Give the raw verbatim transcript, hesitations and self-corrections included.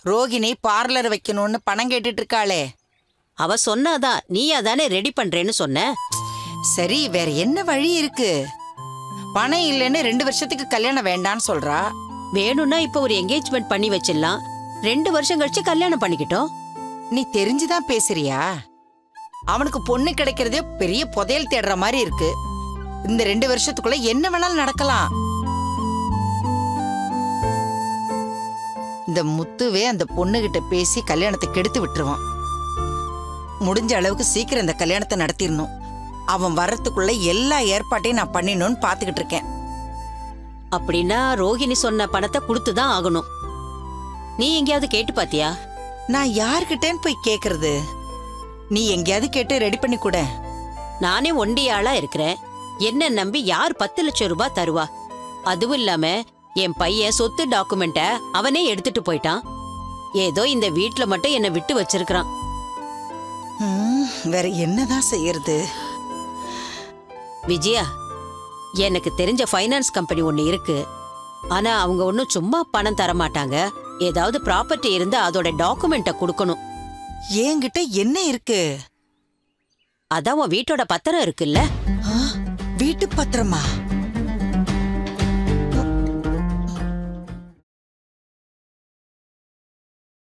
Rohini parlour வைக்கணும்னு பணம் கேட்டுட்டு இருக்காளே. அவ சொன்னாதான் நீ அதானே ரெடி பண்றேன்னு சொன்ன. சரி, வேற என்ன வழி இருக்கு? பணம் இல்லைன்னு ரெண்டு வருஷத்துக்கு கல்யாணம் வேண்டான்னு சொல்றா. வேணும்னா இப்ப ஒரு என்கேஜ்மெண்ட் பண்ணி வச்சிடலாம். ரெண்டு வருஷம் கழிச்சு கல்யாணம் பண்ணிக்கிட்டோம். நீ தெரிஞ்சுதான் பேசுறியா? அவனுக்கு பொண்ணு கிடைக்கிறதே பெரிய புதையல் தேடுற மாதிரி இருக்கு. இந்த ரெண்டு வருஷத்துக்குள்ள என்ன வேணாலும் நடக்கலாம். இந்த முத்துவே அந்த பொண்ணுகிட்ட பேசி கல்யாணத்தை கெடுத்து விட்டுருவான். முடிஞ்ச அளவுக்கு சீக்கிரம் இந்த கல்யாணத்தை நடத்திடணும். அவன் வர்றதுக்குள்ள எல்லா ஏற்பாட்டையும் நான் பண்ணிடணும்னு பாத்துக்கிட்டு இருக்கேன். அப்படின்னா ரோகிணி சொன்ன பணத்தை கொடுத்துதான் ஆகணும். நீ எங்கேயாவது கேட்டு பாத்தியா? நான் யார்கிட்டேன்னு போய் கேக்குறது? நீ எங்கேயாவது கேட்டு ரெடி பண்ணி கூட. நானே ஒண்டியாளா இருக்கிறேன். என்ன நம்பி யார் பத்து லட்சம் ரூபாய் தருவா? அதுவும் இல்லாம என் பையன் சொத்து டாக்குமெண்ட அவனே எடுத்துட்டு போயிட்டான். ஏதோ இந்த வீட்டுல மட்டும் என்ன விட்டு வச்சிருக்கான். வேற என்னதான் செய்யறது? விஜயா, எனக்கு தெரிஞ்ச ஃபைனான்ஸ் கம்பெனி ஒண்ணு இருக்கு. ஆனா அவங்க ஒன்னும் சும்மா பணம் தர மாட்டாங்க. ஏதாவது ப்ராப்பர்ட்டி இருந்தா அதோட டாக்குமெண்ட கொடுக்கணும். என்கிட்ட என்ன இருக்கு? அதான் உன் வீட்டோட பத்திரம் இருக்குல்ல? வீட்டு பத்திரமா?